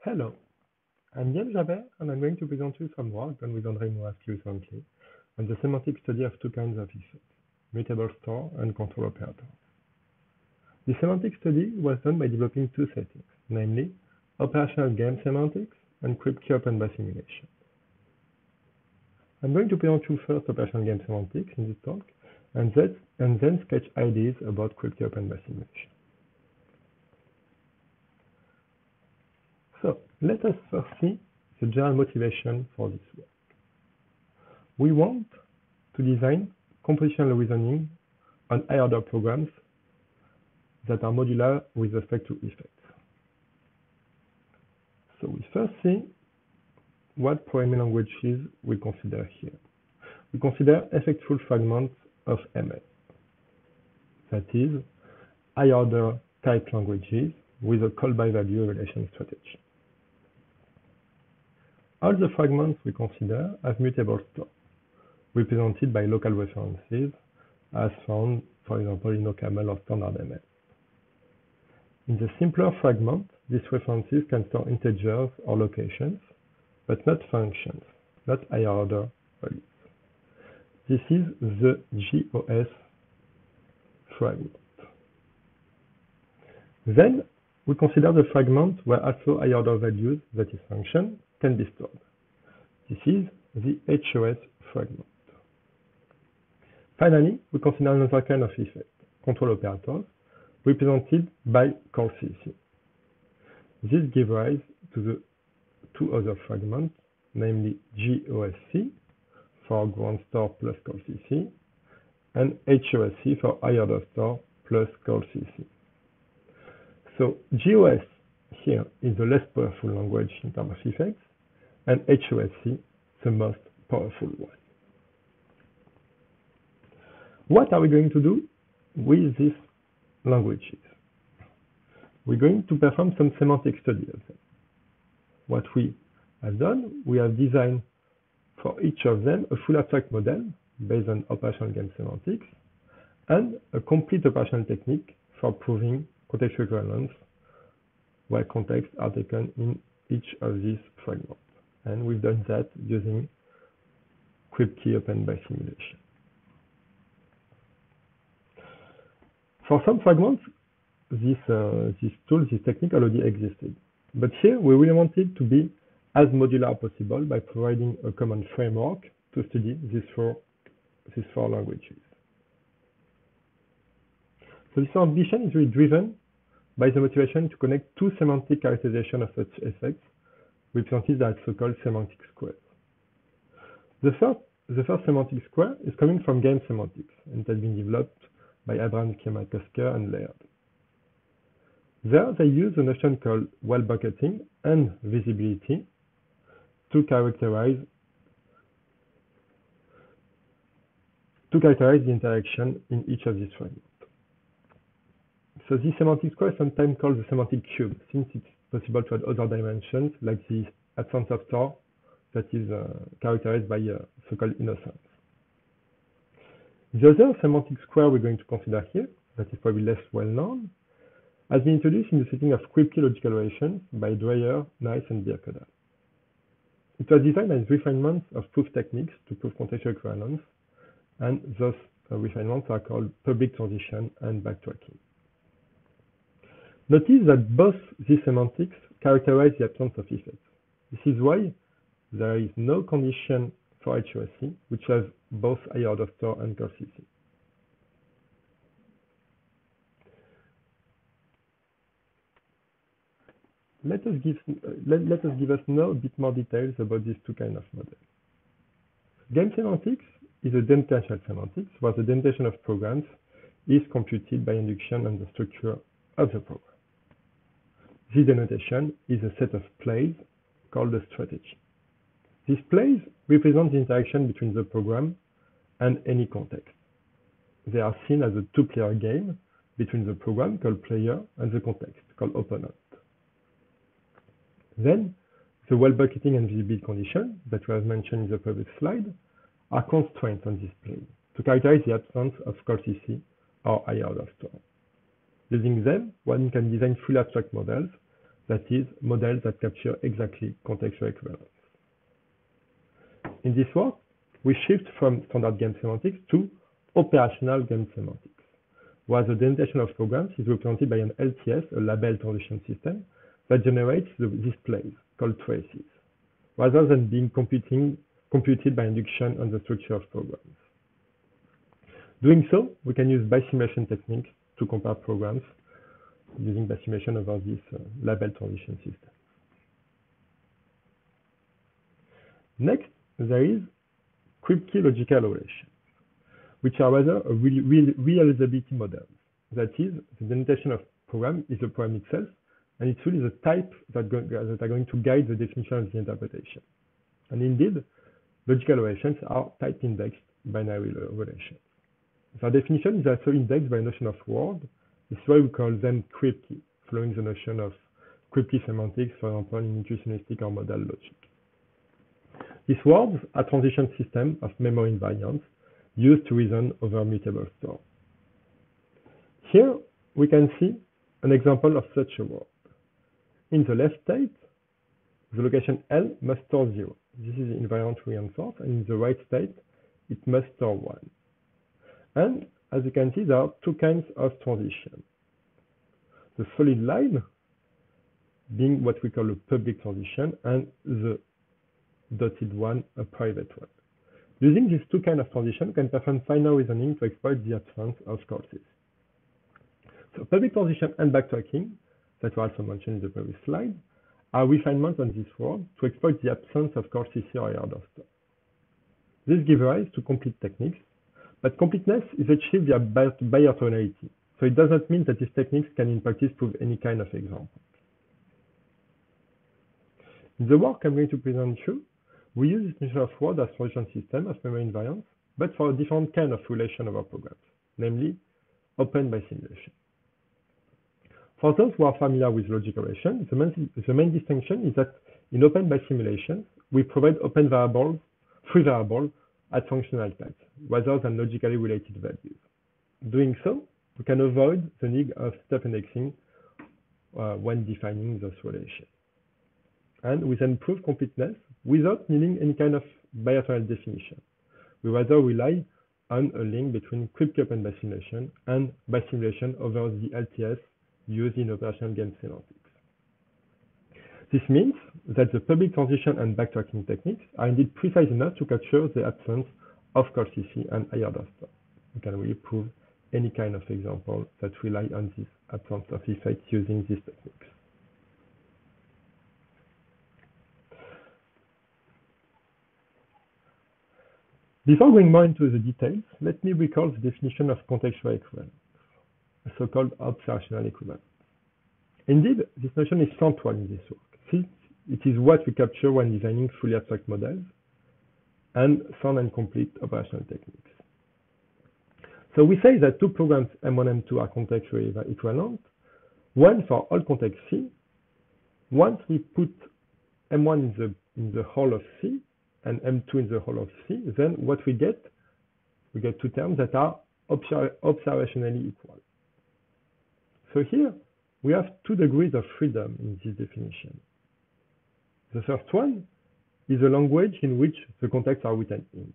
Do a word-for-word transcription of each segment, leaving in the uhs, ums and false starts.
Hello, I'm James Javert, and I'm going to present you some work done with André Moas recently on the semantic study of two kinds of effects, mutable store and control operator. The semantic study was done by developing two settings, namely operational game semantics and Kripke open by simulation. I'm going to present you first operational game semantics in this talk, and then, and then sketch ideas about Kripke open by simulation. So let us first see the general motivation for this work. We want to design compositional reasoning on higher-order programs that are modular with respect to effects. So we first see what programming languages we consider here. We consider effectful fragments of M L, that is, higher-order type languages with a call-by-value relation strategy. All the fragments we consider have mutable store, represented by local references, as found, for example, in OCaml or standard M L. In the simpler fragment, these references can store integers or locations, but not functions, not higher order values. This is the G O S fragment. Then we consider the fragment where also higher order values, that is function, can be stored. This is the H O S fragment. Finally, we consider another kind of effect, control operators, represented by call C C. This gives rise to the two other fragments, namely G O S C for ground store plus call C C, and H O S C for higher order store plus call C C. So G O S here is the less powerful language in terms of effects, and H O S C the most powerful one. What are we going to do with these languages? We're going to perform some semantic study of them. What we have done, we have designed for each of them a full abstract model based on operational game semantics and a complete operational technique for proving contextual equivalence where contexts are taken in each of these fragments. And we've done that using Kripke open by simulation. For some fragments, this, uh, this tool, this technique already existed. But here, we really wanted to be as modular as possible by providing a common framework to study these four, these four languages. So this ambition is really driven by the motivation to connect two semantic characterizations of such effects, represented as so-called semantic squares. The first, the first semantic square is coming from game semantics, and it has been developed by Abraham Kiemaker and Laird. There, they use a notion called well bucketing and visibility to characterize to characterize the interaction in each of these fragments. So this semantic square is sometimes called the semantic cube, since it's possible to add other dimensions like the absence of store that is uh, characterized by uh, so-called innocence. The other semantic square we're going to consider here, that is probably less well known, has been introduced in the setting of Kripke logical relations by Dreyer, Nice, and Birkedal. It was designed as refinements of proof techniques to prove contextual equivalence, and those uh, refinements are called public transition and backtracking. Notice that both these semantics characterize the absence of effects. This is why there is no condition for H O S C, which has both higher order store and call C C. Let us give uh, let, let us give us now a bit more details about these two kinds of models. Game semantics is a denotational semantics, where the denotation of programs is computed by induction on the structure of the program. This denotation is a set of plays called a strategy. These plays represent the interaction between the program and any context. They are seen as a two-player game between the program, called player, and the context, called opponent. Then, the well bucketing and visibility condition that we have mentioned in the previous slide are constraints on this plane to characterize the absence of call C C or higher order store. Using them, one can design full abstract models that is, models that capture exactly contextual equivalence. In this work, we shift from standard game semantics to operational game semantics, where the indentation of programs is represented by an L T S, a label transition system, that generates the displays, called traces, rather than being computing, computed by induction on the structure of programs. Doing so, we can use bisimulation techniques to compare programs using bisimulation over this uh, label transition system. Next, there is Kripke logical relations, which are rather a real, real, realizability model. That is, the delimitation of program is the program itself, and it's really the type that, go, that are going to guide the definition of the interpretation. And indeed, logical relations are type-indexed binary relations. Their definition is also indexed by a notion of word. This is why we call them Kripke, following the notion of Kripke semantics, for example, in intuitionistic or modal logic. These words are transition systems of memory invariants used to reason over mutable store. Here, we can see an example of such a word. In the left state, the location L must store zero. This is the invariant reinforced, and in the right state, it must store one. And as you can see, there are two kinds of transition. The solid line being what we call a public transition, and the dotted one, a private one. Using these two kinds of transition, we can perform finer reasoning to exploit the absence of courses. So public transition and backtracking, that were also mentioned in the previous slide, are refinements on this word to exploit the absence of courses or Ayardasta. This gives rise to complete techniques, but completeness is achieved via bi-orthogonality, so it does not mean that these techniques can in practice prove any kind of example. In the work I'm going to present you, we use this notion of word as transition system of memory invariants, but for a different kind of relation of our programs, namely open bisimulation. For those who are familiar with logical relation, the main, the main distinction is that in open bisimulations, we provide open variables, free variables at functional types, rather than logically related values. Doing so, we can avoid the need of step indexing uh, when defining those relations. And we then prove completeness without needing any kind of bi-orthogonal definition. We rather rely on a link between Kripke open bisimulation and bisimulation over the L T S used in operational game semantics. This means that the public transition and backtracking techniques are indeed precise enough to capture the absence of courtesy and Ayardasta. We can really prove any kind of example that rely on this absence of effect using these techniques. Before going more into the details, let me recall the definition of contextual equivalence, a so-called observational equivalence. Indeed, this notion is central in this work, since it is what we capture when designing fully abstract models and sound and complete operational techniques. So we say that two programs M one and M two are contextually equivalent, one for all context C. Once we put M one in the, in the whole of C, and M two in the whole of C, then what we get, we get two terms that are observationally equal. So here, we have two degrees of freedom in this definition. The first one is a language in which the contexts are written in.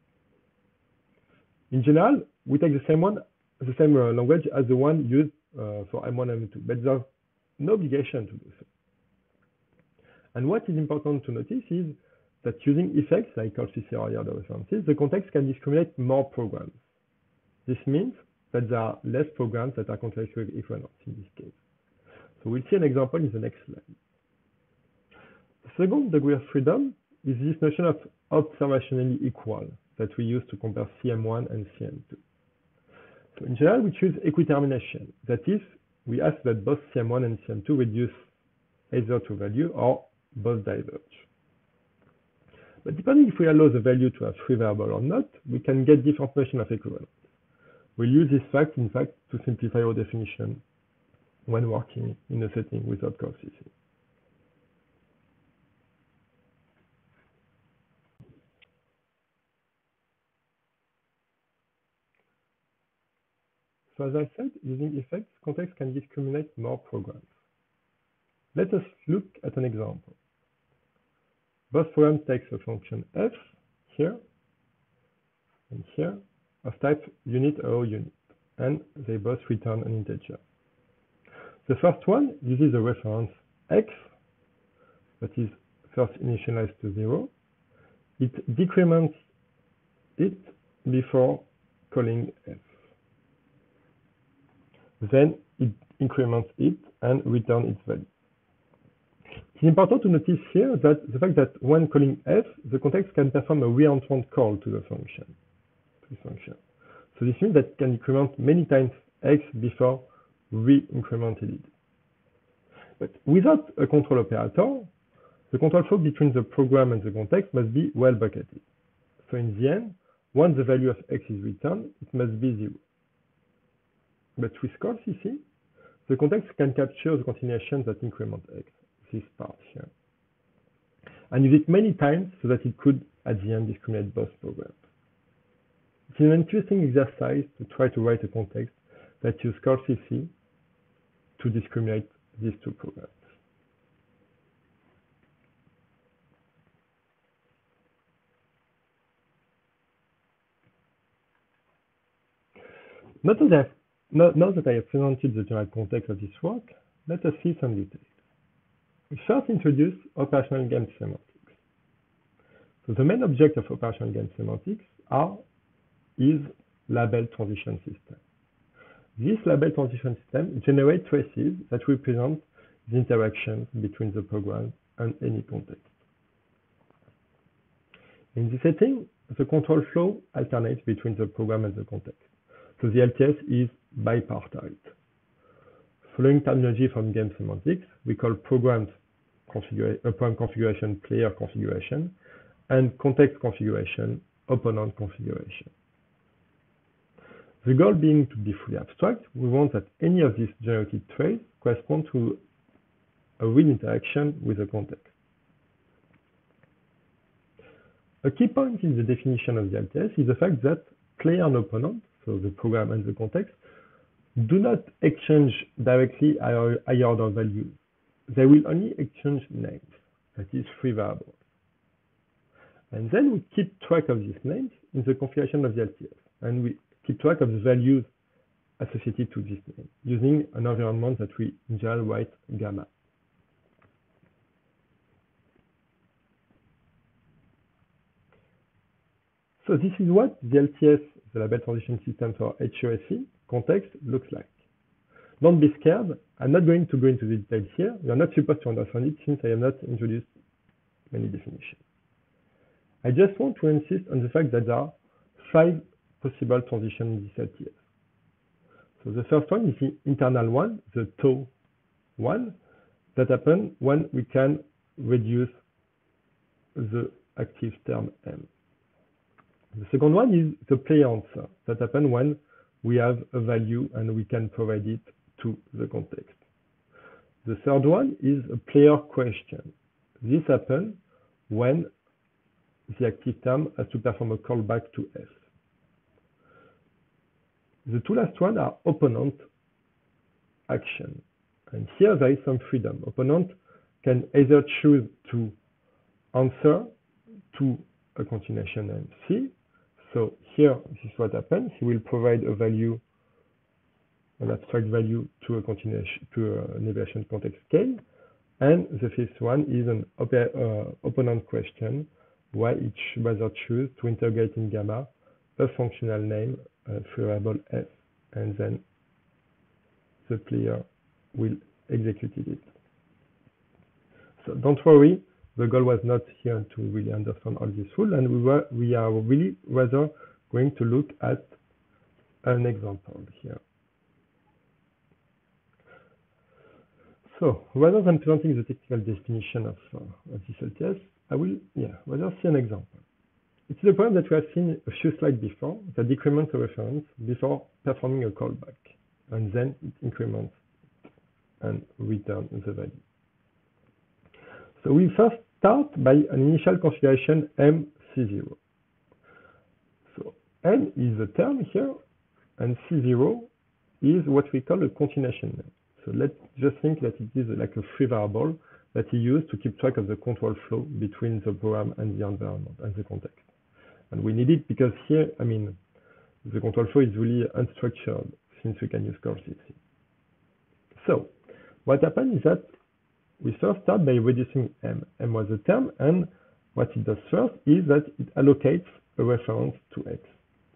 In general, we take the same one, the same uh, language as the one used uh, for M one and M two, but there's no obligation to do so. And what is important to notice is that using effects like courtesy or Ayardasta references, the context can discriminate more programs. This means that there are less programs that are contextually equivalent in this case. So we'll see an example in the next slide. The second degree of freedom is this notion of observationally equal that we use to compare C M one and C M two. So in general, we choose equitermination. That is, we ask that both C M one and C M two reduce either to value or both diverge. But depending if we allow the value to have free variable or not, we can get different notion of equivalence. We'll use this fact, in fact, to simplify our definition when working in a setting without courtesy. So as I said, using effects, context can discriminate more programs. Let us look at an example. Both program takes a function f here and here of type unit or unit, and they both return an integer. The first one uses a reference x that is first initialized to zero. It decrements it before calling f. Then it increments it and returns its value. It's important to notice here that the fact that when calling f, the context can perform a reentrant call to the function. To the function. So this means that it can increment many times x before re-incrementing it. But without a control operator, the control flow between the program and the context must be well bucketed. So in the end, once the value of x is returned, it must be zero. But with callcc, the context can capture the continuation that increment x, this part here, and use it many times so that it could, at the end, discriminate both programs. It's an interesting exercise to try to write a context that uses callcc to discriminate these two programs. Now that, I have, now, now that I have presented the general context of this work, let us see some details. We first introduce operational game semantics. So the main object of operational game semantics are, is label transition system. This label transition system generates traces that represent the interactions between the program and any context. In this setting, the control flow alternates between the program and the context. So the L T S is bipartite. Following terminology from game semantics, we call programs configura uh, program configuration player configuration and context configuration opponent configuration. The goal being to be fully abstract, we want that any of these generated traits correspond to a real interaction with the context. A key point in the definition of the L T S is the fact that player and opponent, so the program and the context, do not exchange directly higher, higher order values. They will only exchange names, that is free variables. And then we keep track of these names in the configuration of the L T S, and we keep track of the values associated to this name using an environment that we in general write gamma. So this is what the L T S, the label transition system for H O S E context, looks like. Don't be scared. I'm not going to go into the details here. You are not supposed to understand it since I have not introduced many definitions. I just want to insist on the fact that there are five possible transitions in this L T S. So the first one is the internal one, the tau one, that happens when we can reduce the active term M. The second one is the player answer, that happens when we have a value and we can provide it to the context. The third one is a player question. This happens when the active term has to perform a callback to F. The two last ones are opponent action. And here there is some freedom. Opponent can either choose to answer to a continuation name C. So here, this is what happens. He will provide a value, an abstract value to a continuation, to an evaluation context K. And the fifth one is an op uh, opponent question, where it should rather choose to interrogate in gamma a functional name, a variable F, and then the player will execute it. So don't worry, the goal was not here to really understand all this rule, and we were we are really rather going to look at an example here. So rather than presenting the technical definition of, uh, of this L T S, I will yeah rather see an example. It's the problem that we have seen a few slides before that decrements a reference before performing a callback, and then it increments and returns the value. So we first start by an initial configuration M C zero. So M is the term here, and C zero is what we call a continuation name. So let's just think that it is like a free variable that he used to keep track of the control flow between the program and the environment and the context. And we need it because here, I mean, the control flow is really unstructured since we can use core C C. So what happened is that we first start by reducing M. M was a term, and what it does first is that it allocates a reference to X.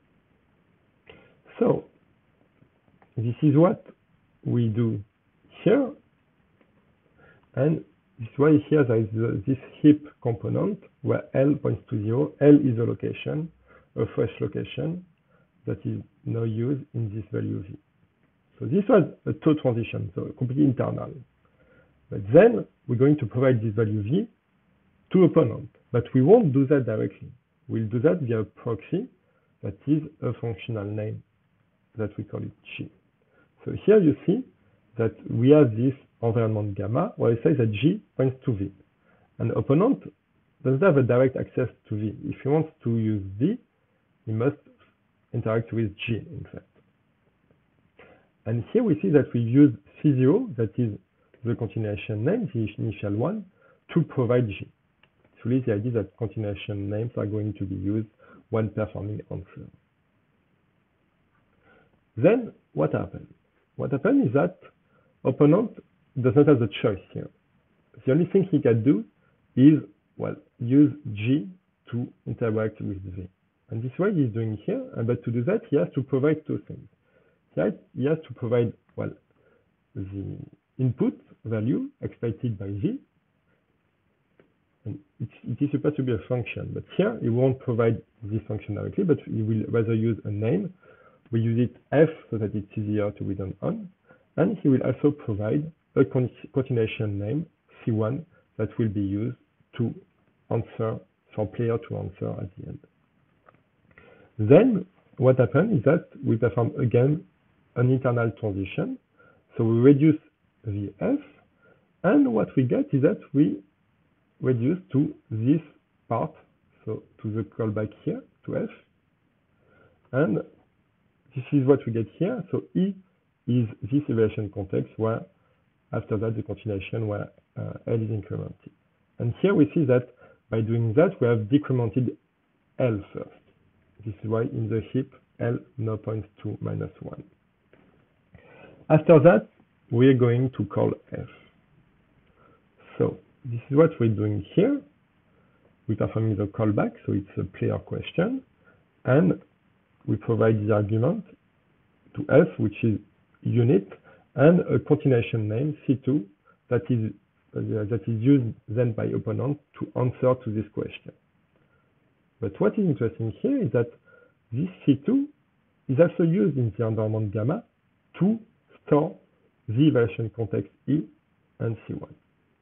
So this is what we do here, and this is why here there is the, this heap component where L points to zero. L is a location, a fresh location that is now used in this value V. So this was a toe transition, so completely internal. But then we're going to provide this value V to opponent, but we won't do that directly. We'll do that via a proxy that is a functional name that we call it G. So here you see that we have this environment gamma where it says that G points to V. And the opponent doesn't have a direct access to V. If he wants to use V, he must interact with G, in fact. And here we see that we use C zero, that is the continuation name, the initial one, to provide G. It's really the idea that continuation names are going to be used when performing answer. Then what happened? What happened is that opponent does not have the choice here. The only thing he can do is, well, use G to interact with V. And this is what he's doing here, but to do that, he has to provide two things. He has to provide, well, the input value expected by V, and it, it is supposed to be a function, but here he won't provide this function directly, but he will rather use a name. We use it F so that it's easier to read on, and he will also provide a continuation name C one that will be used to answer, for player to answer at the end. Then what happens is that we perform again an internal transition. So we reduce the F, and what we get is that we reduce to this part, so to the callback here, to F, and this is what we get here. So E is this evaluation context where after that the continuation where uh, L is incremented. And here we see that by doing that we have decremented L first. This is why in the heap L now points to minus one. After that we're going to call F. So this is what we're doing here. We're performing the callback, so it's a player question, and we provide the argument to F, which is unit, and a continuation name C two that is uh, that is used then by opponent to answer to this question. But what is interesting here is that this C two is also used in the environment gamma to store the evaluation context E and C one.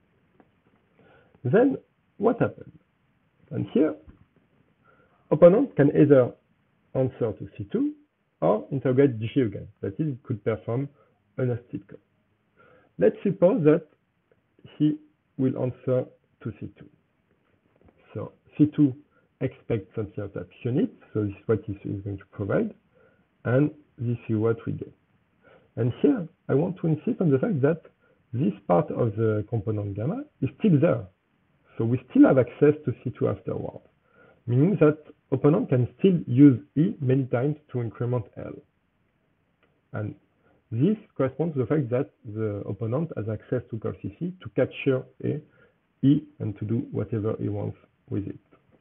Then what happens? And here, opponent can either answer to C two or interrogate G again. That is, it could perform a nested call. Let's suppose that he will answer to C two. So C two expects something type unit, so this is what he is going to provide, and this is what we get. And here, I want to insist on the fact that this part of the component gamma is still there. So we still have access to C two afterward, meaning that opponent can still use E many times to increment L. And this corresponds to the fact that the opponent has access to core C C to capture A, E, and to do whatever he wants with it.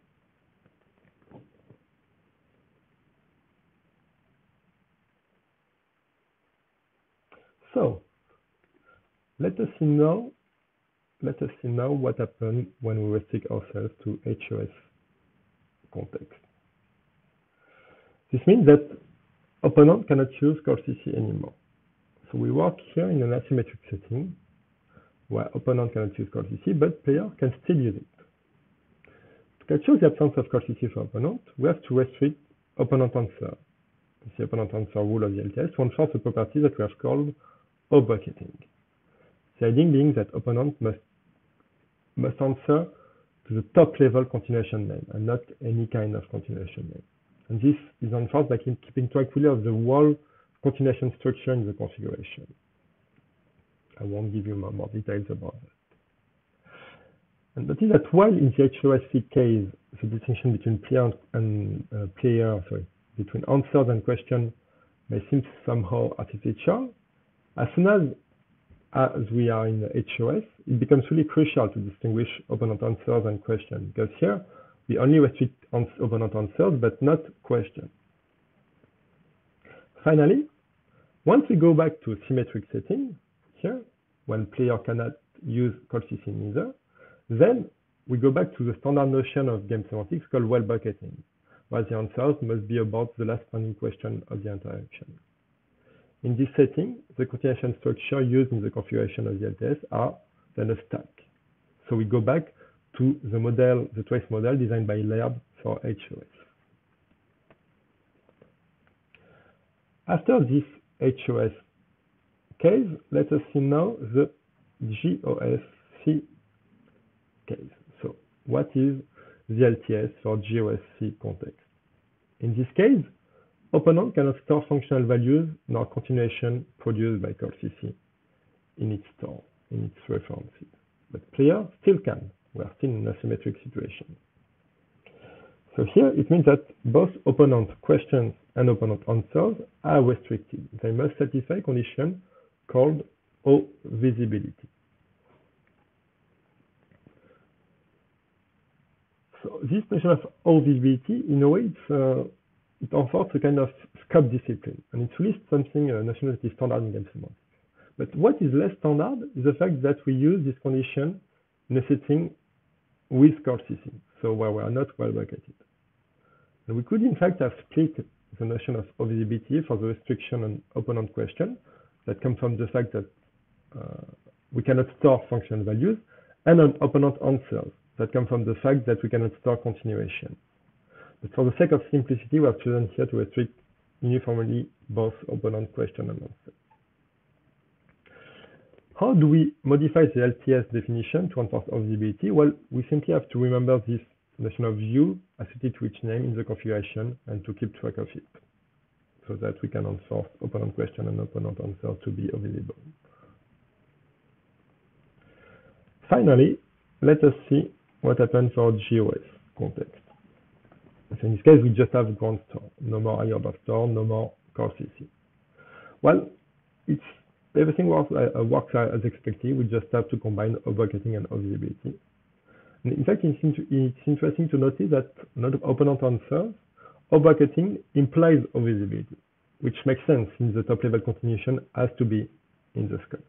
So let us see now let us see now what happens when we restrict ourselves to H O S context. This means that opponent cannot use core C C anymore. So we work here in an asymmetric setting where opponent cannot use core C C, but player can still use it. To capture the absence of core C C for opponent, we have to restrict opponent answer. The opponent answer rule of the L T S to enforce a property that we have called O-bracketing. The idea being that opponent must must answer to the top level continuation name and not any kind of continuation name. And this is enforced by keeping track really of the whole continuation structure in the configuration. I won't give you more, more details about that. And notice that while in the H O S C case, the distinction between player and uh, player, sorry, between answers and questions may seem somehow artificial, as soon as as we are in H O S, it becomes really crucial to distinguish opponent answers and questions, because here we only restrict ans opponent answers, but not questions. Finally, once we go back to symmetric setting, here, when player cannot use call C C neither, then we go back to the standard notion of game semantics called well bucketing, where the answers must be about the last standing question of the interaction. In this setting, the continuation structure used in the configuration of the L T S are then a stack. So we go back to the model, the trace model designed by Laird for H O S. After this H O S case, let us see now the G O S C case. So what is the L T S for G O S C context? In this case, opponent cannot store functional values nor continuation produced by call C C in its store, in its references. But player still can. We are still in a symmetric situation. So here it means that both opponent questions and opponent answers are restricted. They must satisfy condition called O visibility. So this notion of O visibility, in a way, it's, uh, it offers a kind of scope discipline, and it's really something, a notion that is standard in game semantics. But what is less standard is the fact that we use this condition in a setting with call C C, so where we are not well bucketed. And we could in fact have split the notion of O visibility for the restriction on opponent question that comes from the fact that uh, we cannot store function values, and on opponent answers that come from the fact that we cannot store continuation. But for the sake of simplicity, we have chosen here to restrict uniformly both opponent question and answer. How do we modify the L T S definition to enforce O visibility? Well, we simply have to remember this notion of view associated to each name in the configuration and to keep track of it, so that we can enforce opponent question and opponent answer to be visible. Finally, let us see what happens for G O S context. So in this case, we just have ground store, no more higher order store, no more core C C. Well, it's everything works, uh, works as expected. We just have to combine O bucketing and O visibility. And in fact, it's, it's interesting to notice that not opponent answers, O bucketing implies O visibility, which makes sense since the top level continuation has to be in the scope.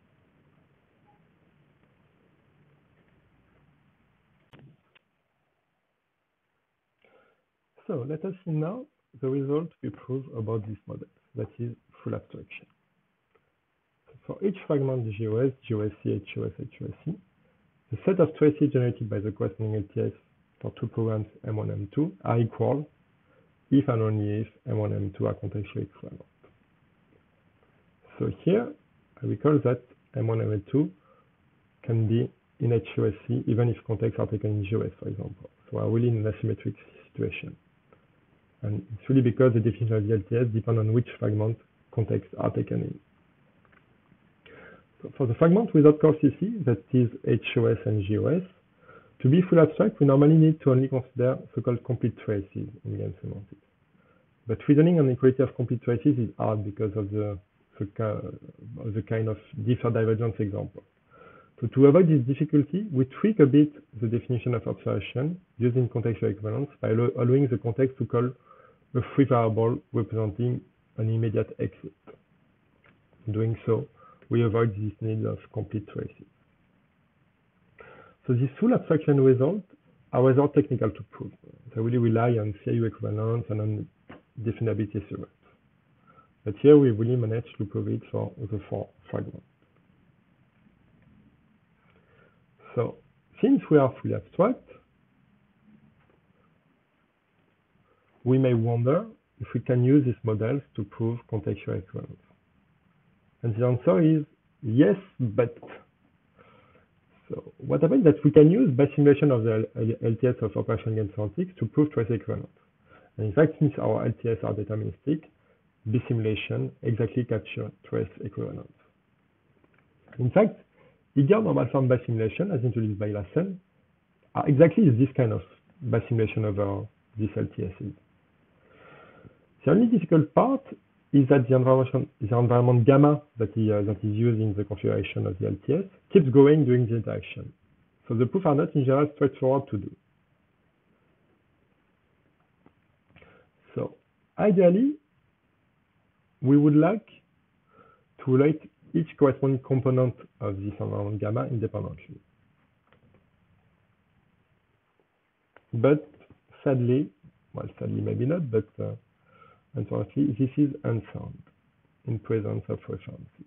So let us see now the result we prove about this model, that is full abstraction. For each fragment G O S, G O S C, H O S, H O S C, the set of traces generated by the corresponding L T S for two programs M one and M two are equal if and only if M one and M two are contextually equivalent. So here, I recall that M one and M two can be in H O S C even if contexts are taken in G O S, for example. So we're really in an asymmetric situation. And it's really because the definition of the L T S depends on which fragment contexts are taken in. So for the fragment without core C C, that is H O S and G O S, to be full abstract, we normally need to only consider so-called complete traces in game semantics. But reasoning on the equality of complete traces is hard because of the, the, the kind of differ divergence example. So to avoid this difficulty, we tweak a bit the definition of observation using contextual equivalence by allowing the context to call a free variable representing an immediate exit. In doing so, we avoid this need of complete traces. So these full abstraction results are rather technical to prove. They really rely on C I U equivalence and on definability theorems. But here we really managed to prove it for the four fragments. So since we are fully abstract, we may wonder if we can use these models to prove contextual equivalence. And the answer is yes, but. So what happens is that we can use Bayes simulation of the L T S of operation game semantics to prove trace equivalence. And in fact, since our L T S are deterministic, Bayes simulation exactly captures trace equivalence. In fact, eager normal form Bayes simulation, as introduced by Lassen, are exactly this kind of Bayes simulation over these L T Ss. The only difficult part is that the environment, the environment gamma that is, uh, that is used in the configuration of the L T S keeps growing during the interaction. So the proofs are not in general straightforward to do. So ideally, we would like to relate each corresponding component of this environment gamma independently. But sadly, well, sadly maybe not, but uh, unfortunately, this is unsound in presence of references.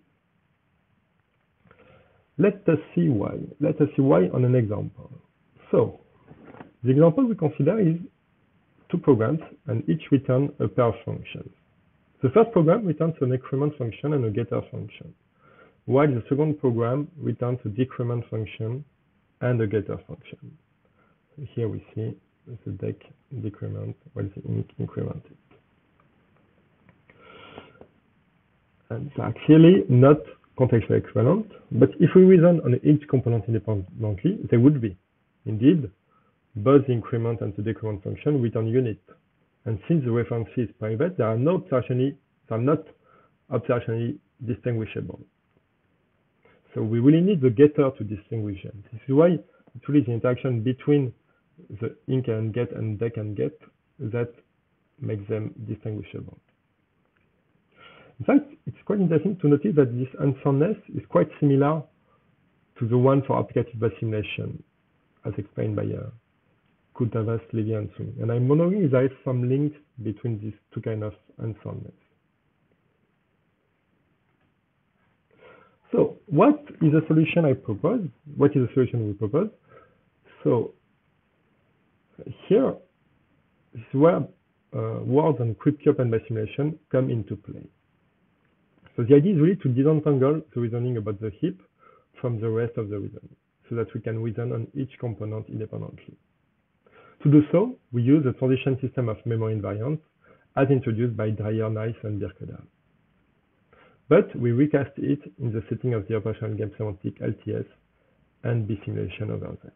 Let us see why. Let us see why on an example. So, the example we consider is two programs, and each return a pair of functions. The first program returns an increment function and a getter function, while the second program returns a decrement function and a getter function. So here we see the dec decrement, while the inc incremented. And they are clearly not contextually equivalent, but if we reason on each component independently, they would be. Indeed, both the increment and the decrement function return unit. And since the reference is private, they are, no observationally, they are not observationally distinguishable. So we really need the getter to distinguish them. This is why it's really the interaction between the inc and get and dec and get that makes them distinguishable. In fact, it's quite interesting to notice that this unsoundness is quite similar to the one for applicative Bayes simulation, as explained by uh, Koutavas, Levy, and Sung. And I'm wondering if there is some link between these two kinds of unsoundness. So, what is the solution I propose? What is the solution we propose? So, here is where uh, words and cryptocurrency and Bayes simulation come into play. So the idea is really to disentangle the reasoning about the heap from the rest of the reasoning, so that we can reason on each component independently. To do so, we use the transition system of memory invariants as introduced by Dreyer, Nice, and Birkedal. But we recast it in the setting of the operational game semantic L T S and B simulation over them.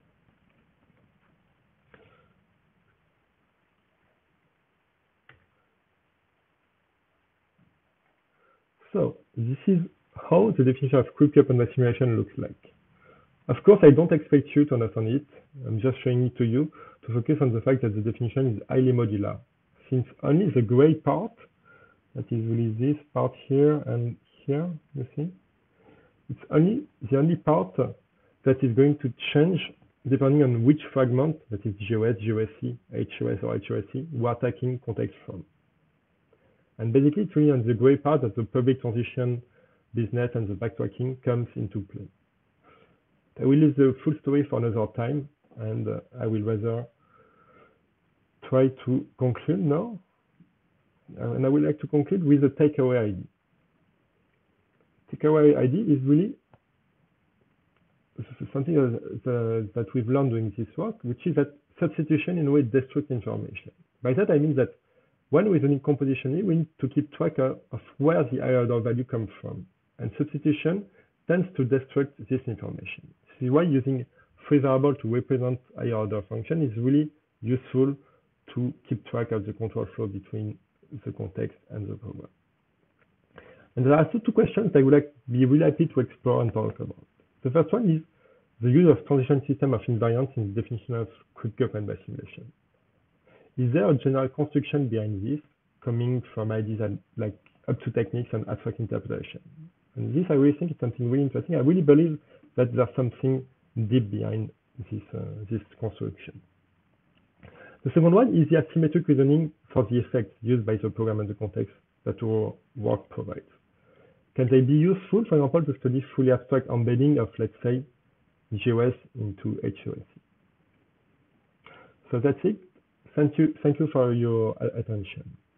So this is how the definition of cryptocurrency and Bayes simulation looks like. Of course, I don't expect you to understand it. I'm just showing it to you to focus on the fact that the definition is highly modular, since only the gray part, that is really this part here and here, you see, it's only the only part that is going to change depending on which fragment, that is G O S, G O S C, H O S or H O S C, we are taking context from. And basically, it's really on the gray part that the public transition business and the backtracking comes into play. I will leave the full story for another time, and uh, I will rather try to conclude now. Uh, and I would like to conclude with the takeaway idea. Takeaway idea is really something that, that we've learned doing this work, which is that substitution in a way destructs information. By that I mean that when reasoning compositionally, we need to keep track of, of where the higher order value comes from. And substitution tends to destruct this information. This is why using free variable to represent higher order function is really useful to keep track of the control flow between the context and the program. And there are also two questions I would like to be really happy to explore and talk about. The first one is the use of transition system of invariants in the definition of cryptocurrency and Bayes simulation. Is there a general construction behind this, coming from ideas like up-to techniques and abstract interpretation? And this, I really think, is something really interesting. I really believe that there's something deep behind this, uh, this construction. The second one is the asymmetric reasoning for the effects used by the program and the context that our work provides. Can they be useful, for example, to study fully abstract embedding of, let's say, G O S into H O S C? So that's it. Thank you, thank you for your attention.